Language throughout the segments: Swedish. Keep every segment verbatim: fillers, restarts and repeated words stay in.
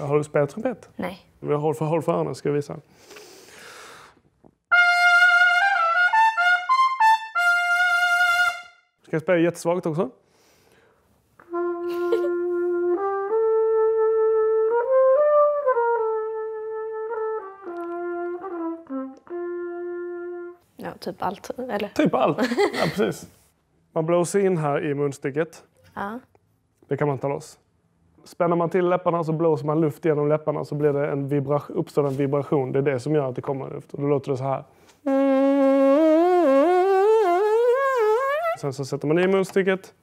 Har du spelat trumpet? Nej. Vi håll för, håll för öronen, ska jag visa. Ska jag spela jättesvagt också? Ja, typ allt, eller? Typ allt, ja precis. Man blåser in här i munstycket. Ja. Det kan man ta loss. Spänner man till läpparna så blåser man luft genom läpparna så blir det en vibration, uppstår en vibration. Det är det som gör att det kommer luft. Och då låter det så här. Sen så sätter man i munstycket.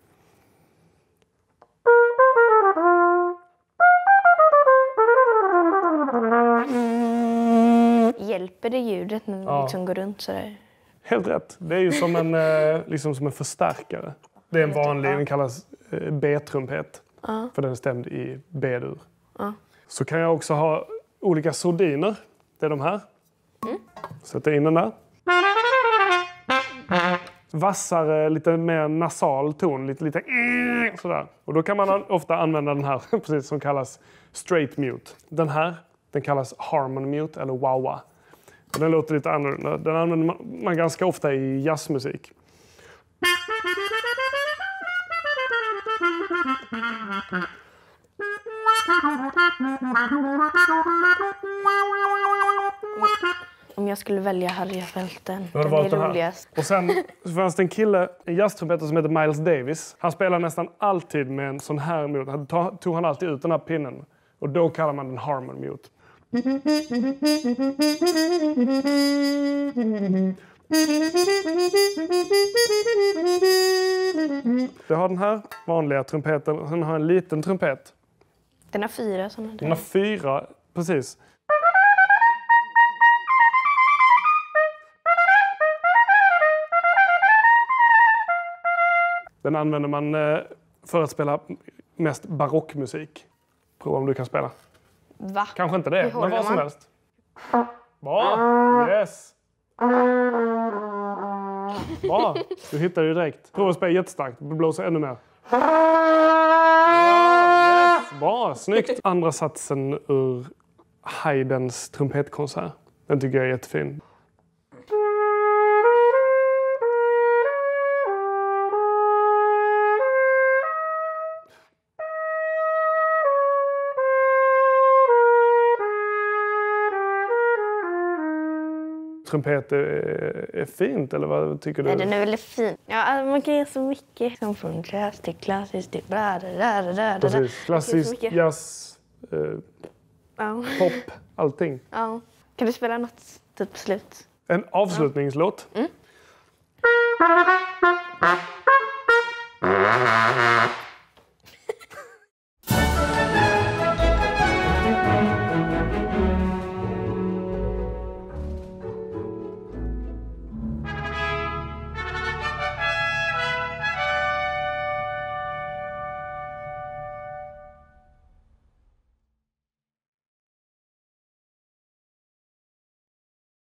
Hjälper det ljudet när det Ja. liksom går runt sådär? Helt rätt. Det är ju som en, eh, liksom som en förstärkare. Det är en vanlig, den kallas eh, B-trumpet. Ja. För den är stämd i B-dur. Ja. Så kan jag också ha olika sordiner. Det är de här. Mm. Sätter in den där. Vassare, lite mer nasal ton. Lite, lite sådär. Och då kan man ofta använda den här, precis som kallas straight mute. Den här, den kallas harmon mute eller wah-wah. Och den låter lite annorlunda. Den använder man, man ganska ofta i jazzmusik. Om jag skulle välja Harryfälten, Då har du den är valt den här. roligast. Och sen så fanns det en kille, en jazztrumpetare som heter Miles Davis. Han spelar nästan alltid med en sån här mute. Han tog, tog han alltid ut den här pinnen. Och då kallar man den harmon mute. Jag har den här vanliga trumpeten och sen har jag en liten trumpet. Den har fyra sådana där. Den har fyra, precis. Den använder man eh, för att spela mest barockmusik. Prova om du kan spela. Va? Kanske inte det, Hur men håller vad som man? helst. Bra! Yes! Bra! Du hittar ju direkt. Prova att spela jättestarkt. Du blåser ännu mer. Bra! Yes! Bra! Snyggt! Andra satsen ur Haydns trumpetkonsert. Den tycker jag är jättefin. Trumpet är, är fint, eller vad tycker du? Nej, den är väldigt fin. Ja, alltså, man kan göra så mycket. Som från klass till klassiskt till bla, da, da, da, da, da. Precis. Klassisk, mycket. jazz, eh, Ja. pop, allting. Ja. Kan du spela något typ på slut? En avslutningslåt. Mm.